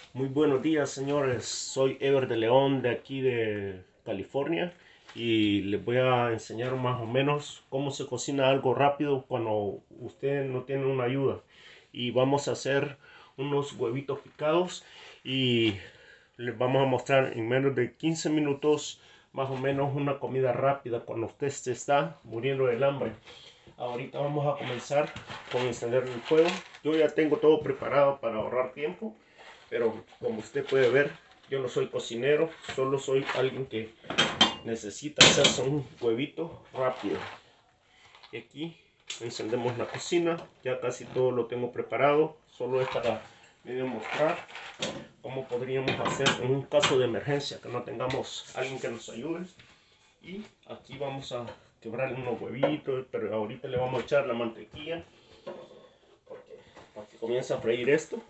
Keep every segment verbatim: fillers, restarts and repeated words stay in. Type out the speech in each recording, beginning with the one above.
Muy buenos días, señores. Soy Ever de León, de aquí de California, y les voy a enseñar más o menos cómo se cocina algo rápido cuando usted no tiene una ayuda. Y vamos a hacer unos huevitos picados y les vamos a mostrar en menos de quince minutos más o menos una comida rápida cuando usted se está muriendo del hambre. Ahorita vamos a comenzar con encender el fuego. Yo ya tengo todo preparado para ahorrar tiempo, pero como usted puede ver, yo no soy cocinero, solo soy alguien que necesita hacerse un huevito rápido. Y aquí encendemos la cocina, ya casi todo lo tengo preparado, solo es para medio mostrar cómo podríamos hacer en un caso de emergencia, que no tengamos alguien que nos ayude. Y aquí vamos a quebrar unos huevitos, pero ahorita le vamos a echar la mantequilla porque, para que comience a freír esto.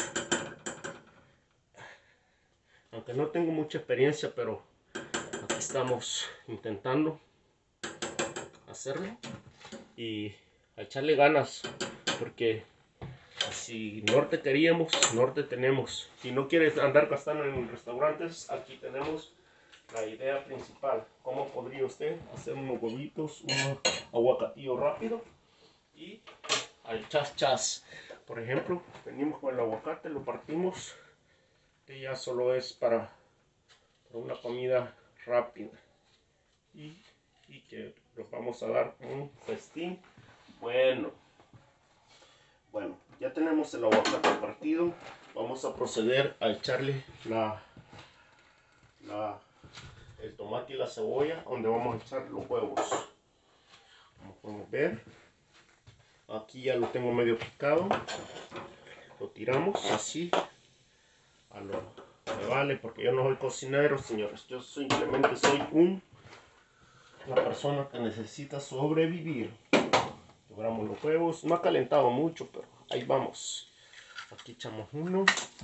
Aunque no tengo mucha experiencia, pero aquí estamos intentando hacerlo y a echarle ganas, porque si norte queríamos, norte tenemos. Si no quieres andar gastando en restaurantes, aquí tenemos la idea principal. ¿Cómo podría usted hacer unos huevitos, un aguacatillo rápido y al chas chas? Por ejemplo, venimos con el aguacate, lo partimos, que ya solo es para, para una comida rápida. Y, y que los vamos a dar un festín bueno. Bueno, ya tenemos el aguacate partido. Vamos a proceder a echarle la, la, el tomate y la cebolla, donde vamos a echar los huevos. Como podemos ver, aquí ya lo tengo medio picado. Lo tiramos así a lo me vale, porque yo no soy cocinero, señores. Yo simplemente soy un una persona que necesita sobrevivir. Quebramos los huevos, no ha calentado mucho, pero ahí vamos. Aquí echamos uno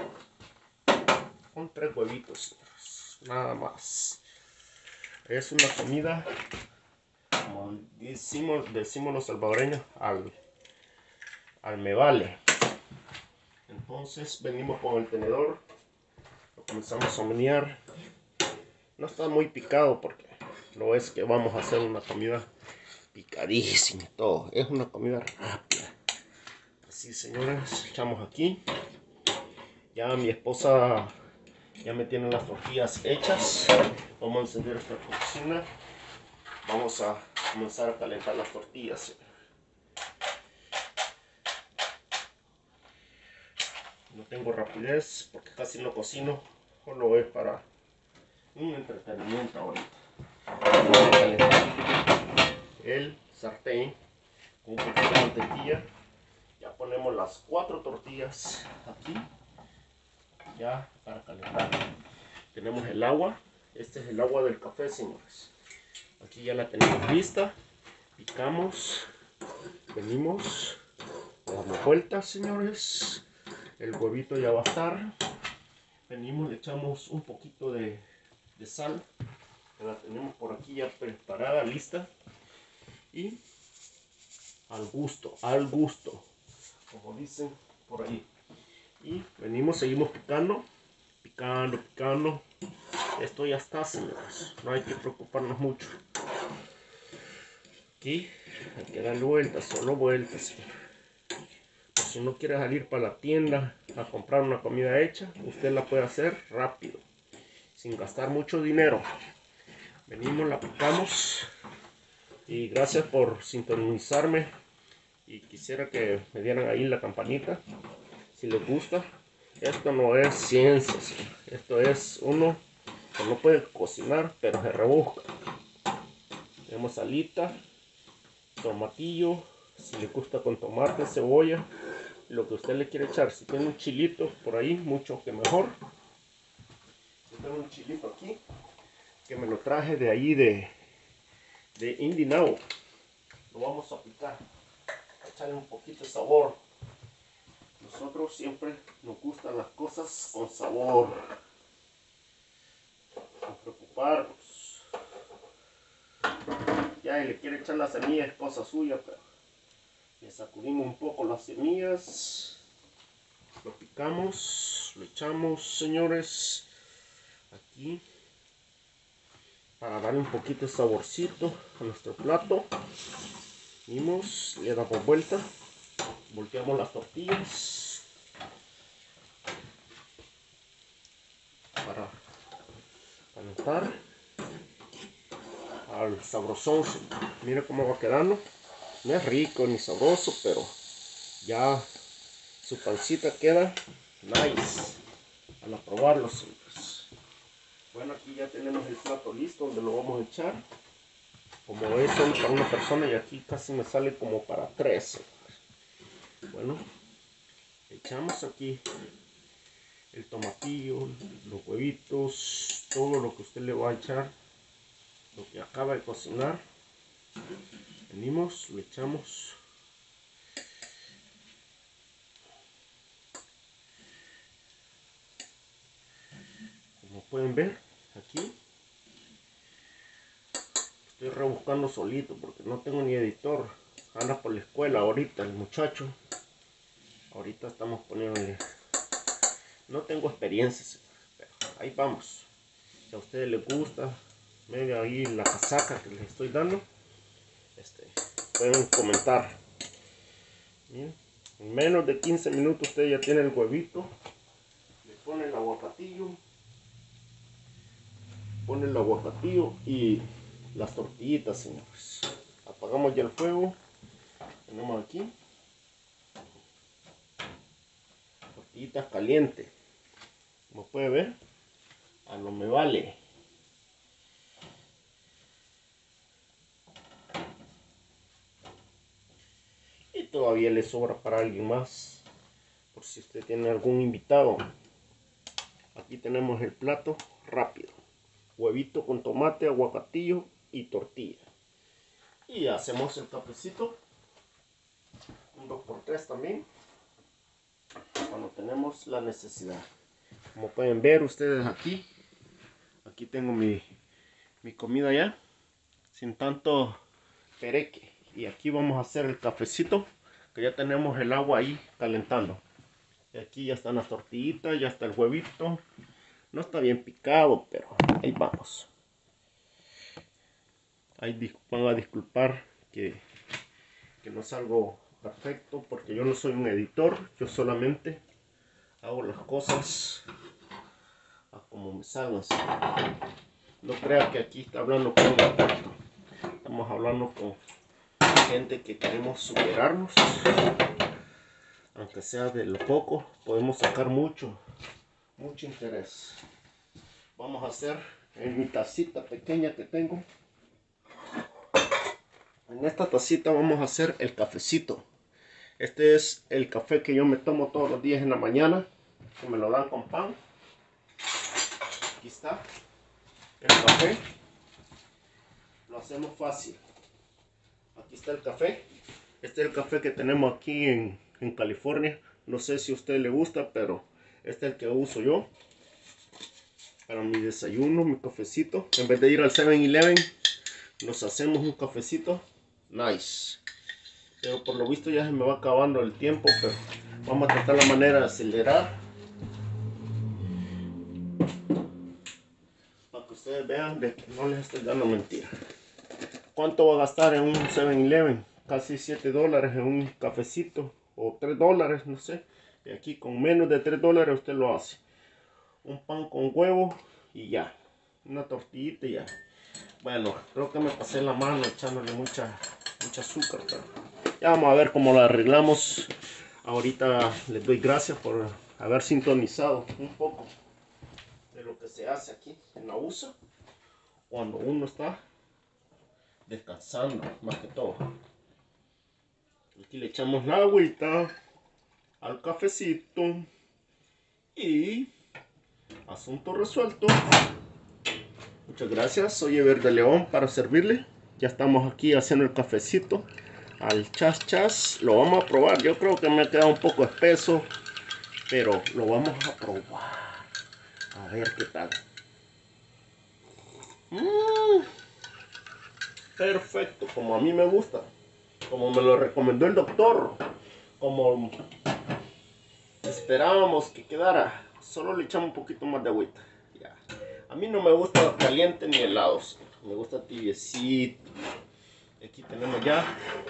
con tres huevitos, nada más. Es una comida, como decimos, decimos los salvadoreños, al, al me vale. Entonces venimos con el tenedor, lo comenzamos a menear. No está muy picado porque no es que vamos a hacer una comida picadísima y todo, es una comida rápida. Así, señores, echamos aquí. Ya mi esposa ya me tiene las tortillas hechas. Vamos a encender esta cocina. Vamos a comenzar a calentar las tortillas. No tengo rapidez porque casi no cocino, solo es para un entretenimiento ahorita. Vamos a calentar el sartén con un poquito de mantequilla. Ya ponemos las cuatro tortillas aquí, ya para calentar. Tenemos el agua, este es el agua del café, señores. Aquí ya la tenemos lista, picamos, venimos, damos vueltas, señores. El huevito ya va a estar. Venimos, le echamos un poquito de, de sal, la tenemos por aquí ya preparada, lista. Y al gusto, al gusto, como dicen por ahí. Y venimos, seguimos picando, picando, picando. Esto ya está, señores, no hay que preocuparnos mucho. Aquí hay que darle vueltas, solo vueltas. Pues si no quiere salir para la tienda a comprar una comida hecha, usted la puede hacer rápido, sin gastar mucho dinero. Venimos, la picamos. Y gracias por sintonizarme. Y quisiera que me dieran ahí la campanita si les gusta. Esto no es ciencia, esto es uno que no puede cocinar, pero se rebusca. Tenemos salita, tomatillo, si le gusta con tomate, cebolla, lo que usted le quiere echar. Si tiene un chilito por ahí, mucho que mejor. Yo tengo un chilito aquí que me lo traje de ahí de, de Indinao. Lo vamos a picar, echarle un poquito de sabor. Nosotros siempre nos gustan las cosas con sabor, sin preocuparnos. Ya, y le quiere echar las semillas, es cosa suya, pero le sacudimos un poco las semillas, lo picamos, lo echamos, señores, aquí para darle un poquito de saborcito a nuestro plato. Vimos, le damos vuelta, volteamos las tortillas para calentar al sabrosón. Mira cómo va quedando. No es rico ni sabroso, pero ya su pancita queda nice al probarlo, señores. Bueno, aquí ya tenemos el plato listo donde lo vamos a echar. Como es solo para una persona y aquí casi me sale como para tres. Bueno, echamos aquí el tomatillo, los huevitos, todo lo que usted le va a echar, lo que acaba de cocinar. Venimos, lo echamos. Como pueden ver, aquí estoy rebuscando solito porque no tengo ni editor. Anda por la escuela ahorita el muchacho. Ahorita estamos poniéndole. No tengo experiencia, pero ahí vamos. Si a ustedes les gusta, medio ahí la casaca que les estoy dando, este, pueden comentar. Bien. En menos de quince minutos usted ya tiene el huevito. Le pone el aguacatillo. Pone el aguacatillo y las tortillitas, señores. Apagamos ya el fuego. Tenemos aquí tortillitas calientes. Como puede ver, a lo me vale. Y todavía le sobra para alguien más, por si usted tiene algún invitado. Aquí tenemos el plato rápido. Huevito con tomate, aguacatillo y tortilla. Y hacemos el cafecito. Un dos por tres también. Cuando tenemos la necesidad. Como pueden ver ustedes aquí. Aquí tengo mi, mi comida ya. Sin tanto pereque. Y aquí vamos a hacer el cafecito. Que ya tenemos el agua ahí calentando. Y aquí ya están las tortillitas. Ya está el huevito. No está bien picado, pero ahí vamos. Ahí van a disculpar que, que no es algo perfecto, porque yo no soy un editor. Yo solamente hago las cosas a como me salgan. No crea que aquí está hablando con un experto. Estamos hablando con gente que queremos superarnos. Aunque sea de lo poco, podemos sacar mucho, mucho interés. Vamos a hacer en mi tacita pequeña que tengo. En esta tacita vamos a hacer el cafecito. Este es el café que yo me tomo todos los días en la mañana. Que me lo dan con pan. Aquí está el café. Lo hacemos fácil. Aquí está el café. Este es el café que tenemos aquí en, en California. No sé si a usted le gusta, pero este es el que uso yo. Para mi desayuno, mi cafecito. En vez de ir al seven eleven, nos hacemos un cafecito. Nice. Pero por lo visto ya se me va acabando el tiempo, pero vamos a tratar la manera de acelerar. Para que ustedes vean de que no les estoy dando mentira. ¿Cuánto va a gastar en un seven eleven? Casi siete dólares en un cafecito. O tres dólares, no sé. Y aquí con menos de tres dólares usted lo hace. Un pan con huevo y ya. Una tortillita y ya. Bueno, creo que me pasé la mano echándole mucha, mucha azúcar. Pero ya vamos a ver cómo la arreglamos. Ahorita les doy gracias por haber sintonizado un poco de lo que se hace aquí en la U S A. Cuando uno está descansando, más que todo. Aquí le echamos la agüita al cafecito. Y asunto resuelto. Muchas gracias, soy Ever de León para servirle. Ya estamos aquí haciendo el cafecito al chas chas. Lo vamos a probar. Yo creo que me ha quedado un poco espeso, pero lo vamos a probar. A ver qué tal. Mm, perfecto, como a mí me gusta. Como me lo recomendó el doctor. Como esperábamos que quedara. solo le echamos un poquito más de agüita. Ya. A mí no me gusta caliente ni helados, me gusta tibiecito. Aquí tenemos ya,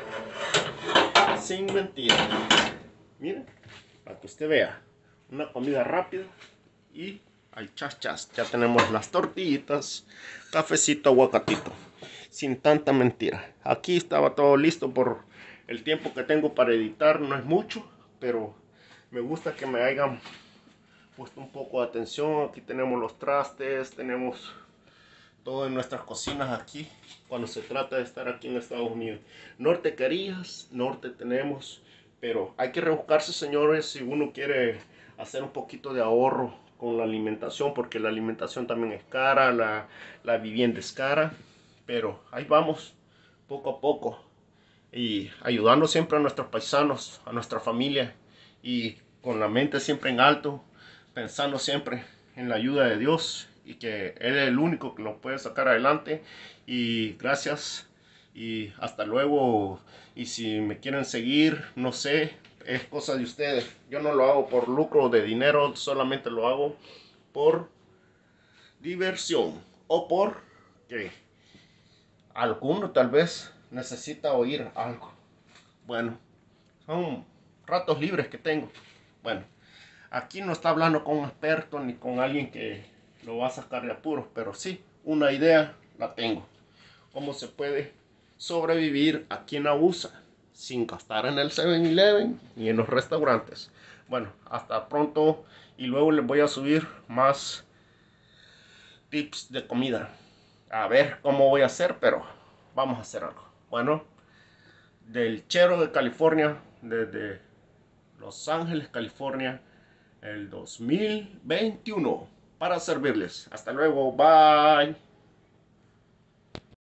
sin mentira, miren, para que usted vea, una comida rápida y al chas chas. Ya tenemos las tortillitas, cafecito, aguacatito, sin tanta mentira. Aquí estaba todo listo por el tiempo que tengo para editar, no es mucho, pero me gusta que me hayan puesto un poco de atención. Aquí tenemos los trastes, tenemos todo en nuestras cocinas aquí, cuando se trata de estar aquí en Estados Unidos. Norte querías, norte tenemos, pero hay que rebuscarse, señores, si uno quiere hacer un poquito de ahorro con la alimentación, porque la alimentación también es cara, la, la vivienda es cara, pero ahí vamos, poco a poco, y ayudando siempre a nuestros paisanos, a nuestra familia, y con la mente siempre en alto, pensando siempre en la ayuda de Dios y que Él es el único que nos puede sacar adelante. Y gracias y hasta luego. Y si me quieren seguir, no sé, es cosa de ustedes. Yo no lo hago por lucro de dinero, solamente lo hago por diversión o por que alguno tal vez necesita oír algo. Bueno, son ratos libres que tengo. Bueno, aquí no está hablando con un experto ni con alguien que lo va a sacar de apuros, pero sí, una idea la tengo. Cómo se puede sobrevivir aquí en Abusa sin gastar en el seven eleven ni en los restaurantes. Bueno, hasta pronto y luego les voy a subir más tips de comida. A ver cómo voy a hacer, pero vamos a hacer algo. Bueno, del Chero de California, desde Los Ángeles, California, el dos mil veintiuno, para servirles. Hasta luego, bye.